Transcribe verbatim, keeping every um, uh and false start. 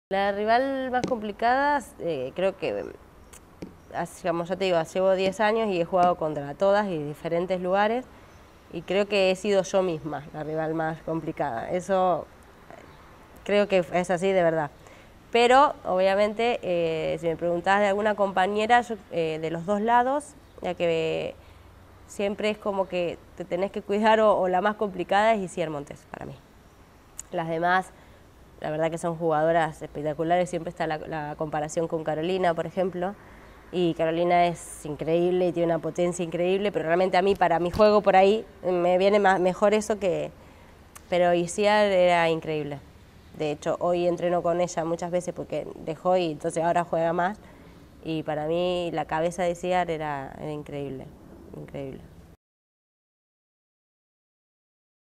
La rival más complicada, eh, creo que, así, como ya te digo, llevo diez años y he jugado contra todas y diferentes lugares y creo que he sido yo misma la rival más complicada. Eso creo que es así de verdad. Pero, obviamente, eh, si me preguntás de alguna compañera yo, eh, de los dos lados, ya que siempre es como que te tenés que cuidar o, o la más complicada es Isier Montes para mí. Las demás, la verdad que son jugadoras espectaculares, siempre está la, la comparación con Carolina, por ejemplo, y Carolina es increíble y tiene una potencia increíble, pero realmente a mí, para mi juego por ahí, me viene más, mejor eso que... Pero Isier era increíble. De hecho, hoy entreno con ella muchas veces porque dejó y entonces ahora juega más, y para mí la cabeza de Isier era, era increíble, increíble.